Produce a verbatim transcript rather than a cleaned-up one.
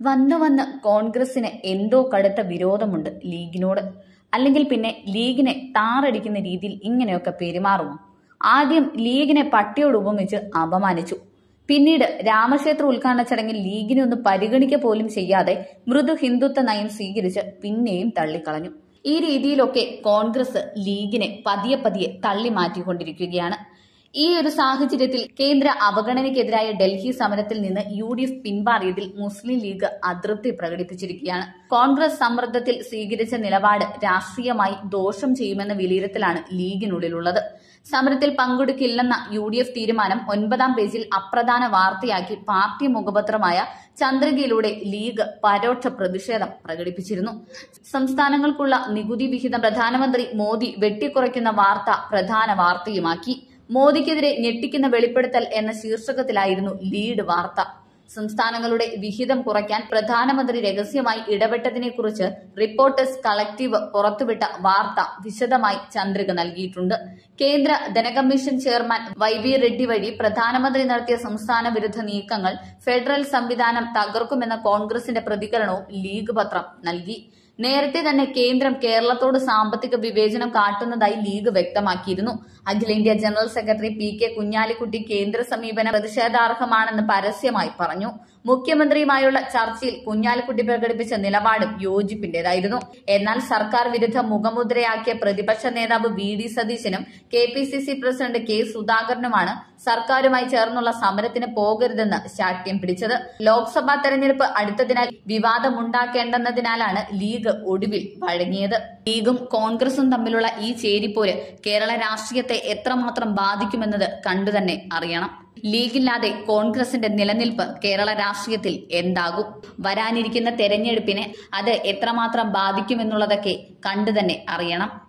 വന്നു വന്ന് കോൺഗ്രസിന് എന്തോ കടുത്ത വിരോധമുണ്ട് ലീഗിനോട്. അല്ലെങ്കിൽ പിന്നെ ലീഗിനെ താറടിക്കുന്ന രീതിയിൽ ഇങ്ങനെയൊക്കെ പെരുമാറുമോ? ആദ്യം ലീഗിനെ പട്ടിയോട് ഉപമിച്ച് അപമാനിച്ചു. പിന്നീട് രാമക്ഷേത്ര ഉദ്ഘാടന ചടങ്ങിൽ ലീഗിനെ ഒന്ന് പരിഗണിക്ക പോലും ചെയ്യാതെ മൃദു ഹിന്ദുത്വ നയം സ്വീകരിച്ച് പിന്നെയും തള്ളിക്കളഞ്ഞു. ഈ രീതിയിലൊക്കെ കോൺഗ്രസ് ലീഗിനെ പതിയെ പതിയെ തള്ളി മാറ്റിക്കൊണ്ടിരിക്കുകയാണ്. ഈ ഒരു സാഹചര്യത്തിൽ കേന്ദ്ര അവഗണനയ്ക്കെതിരായ ഡൽഹി സമരത്തിൽ നിന്ന് യു ഡി എഫ് പിന്മാറിയതിൽ മുസ്ലിം ലീഗ് അതൃപ്തി പ്രകടിപ്പിച്ചിരിക്കുകയാണ്. കോൺഗ്രസ് സമ്മർദ്ദത്തിൽ സ്വീകരിച്ച നിലപാട് രാഷ്ട്രീയമായി ദോഷം ചെയ്യുമെന്ന വിലയിരുത്തലാണ് ലീഗിനുള്ളിലുള്ളത്. സമരത്തിൽ പങ്കെടുക്കില്ലെന്ന യു ഡി എഫ് തീരുമാനം ഒൻപതാം പേജിൽ അപ്രധാന വാർത്തയാക്കി പാർട്ടി മുഖപത്രമായ ചന്ദ്രികയിലൂടെ ലീഗ് പരോക്ഷ പ്രതിഷേധം പ്രകടിപ്പിച്ചിരുന്നു. സംസ്ഥാനങ്ങൾക്കുള്ള നികുതി വിഹിതം പ്രധാനമന്ത്രി മോദി വെട്ടിക്കുറയ്ക്കുന്ന വാർത്ത പ്രധാന വാർത്തയുമാക്കി. മോദിക്കെതിരെ ഞെട്ടിക്കുന്ന വെളിപ്പെടുത്തൽ എന്ന ശീർഷകത്തിലായിരുന്നു ലീഡ് വാർത്ത. സംസ്ഥാനങ്ങളുടെ വിഹിതം കുറയ്ക്കാൻ പ്രധാനമന്ത്രി രഹസ്യമായി ഇടപെട്ടതിനെക്കുറിച്ച് റിപ്പോർട്ടേഴ്സ് കളക്ടീവ് പുറത്തുവിട്ട വാർത്ത വിശദമായി ചന്ദ്രിക നൽകിയിട്ടുണ്ട്. കേന്ദ്ര ധനകമ്മീഷൻ ചെയർമാൻ വൈ വി റെഡ്ഡി വഴി പ്രധാനമന്ത്രി നടത്തിയ സംസ്ഥാന വിരുദ്ധ നീക്കങ്ങൾ ഫെഡറൽ സംവിധാനം തകർക്കുമെന്ന കോൺഗ്രസിന്റെ പ്രതികരണവും ലീഗ് പത്രം നൽകി. നേരത്തെ തന്നെ കേന്ദ്രം കേരളത്തോട് സാമ്പത്തിക വിവേചനം കാട്ടുന്നതായി ലീഗ് വ്യക്തമാക്കിയിരുന്നു. അഖിലേന്ത്യാ general secretary P K Kunhalikutty കേന്ദ്ര സമീപനം പ്രതിഷേധാർഹമാണെന്ന് പരസ്യമായി പറഞ്ഞു. മുഖ്യമന്ത്രിയുമായുള്ള ചർച്ചയിൽ കുഞ്ഞാലിക്കുട്ടി പ്രകടിപ്പിച്ച നിലപാടും യോജിപ്പിന്റേതായിരുന്നു. എന്നാൽ സർക്കാർ വിരുദ്ധ മുഖമുദ്രയാക്കിയ പ്രതിപക്ഷ നേതാവ് വി ഡി സതീശനും K P C C president K സുധാകരനുമാണ് സർക്കാരുമായി ചേർന്നുള്ള സമരത്തിന് പോകരുതെന്ന് ശാഠ്യം പിടിച്ചത്. ലോക്സഭാ തെരഞ്ഞെടുപ്പ് അടുത്തതിനാൽ വിവാദമുണ്ടാക്കേണ്ടെന്നതിനാലാണ് ലീഗ് ഒടുവിൽ വഴങ്ങിയത്. ലീഗും കോൺഗ്രസും തമ്മിലുള്ള ഈ ചേരിപ്പോര് കേരള രാഷ്ട്രീയത്തെ എത്രമാത്രം ബാധിക്കുമെന്നത് കണ്ടുതന്നെ അറിയണം. ലീഗില്ലാതെ കോൺഗ്രസിന്റെ നിലനിൽപ്പ് കേരള രാഷ്ട്രീയത്തിൽ എന്താകും? വരാനിരിക്കുന്ന തെരഞ്ഞെടുപ്പിനെ അത് എത്രമാത്രം ബാധിക്കുമെന്നുള്ളതൊക്കെ കണ്ടുതന്നെ അറിയണം.